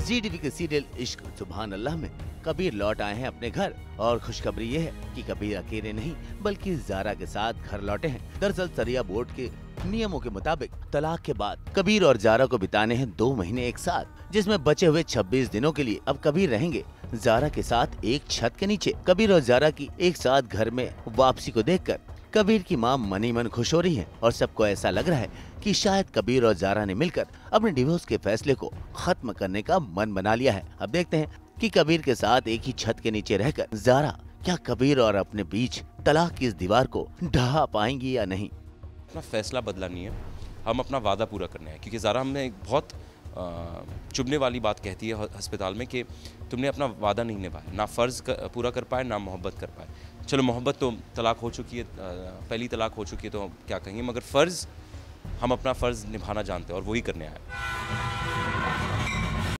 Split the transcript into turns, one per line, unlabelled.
जी TV के serial इश्क सुभान अल्लाह में कबीर लौट आए हैं अपने घर और खुशखबरी ये है कि कबीर अकेले नहीं बल्कि ज़ारा के साथ घर लौटे हैं। दरअसल शरिया बोर्ड के नियमों के मुताबिक तलाक के बाद कबीर और ज़ारा को बिताने हैं 2 महीने एक साथ, जिसमें बचे हुए 26 दिनों के लिए अब कबीर रहेंगे ज़ारा के साथ एक छत के नीचे। कबीर और ज़ारा की एक साथ घर में वापसी को देखकर कबीर की मां मनी मन खुश हो रही है और सबको ऐसा लग रहा है कि शायद कबीर और ज़ारा ने मिलकर अपने डिवोर्स के फैसले को खत्म करने का मन बना लिया है। अब देखते हैं कि कबीर के साथ एक ही छत के नीचे रहकर ज़ारा क्या कबीर और अपने बीच तलाक की इस दीवार को ढहा पाएंगी या नहीं।
अपना फैसला बदला नहीं है, हम अपना वादा पूरा करने हैं, क्योंकि ज़ारा हमने एक बहुत चुभने वाली बात कहती है अस्पताल में कि तुमने अपना वादा नहीं निभाया, ना फ़र्ज़ पूरा कर पाए ना मोहब्बत कर पाए। चलो मोहब्बत तो तलाक हो चुकी है, पहली तलाक हो चुकी है तो क्या कहेंगे, मगर फ़र्ज़ हम अपना फ़र्ज़ निभाना जानते हैं और वही करने आए।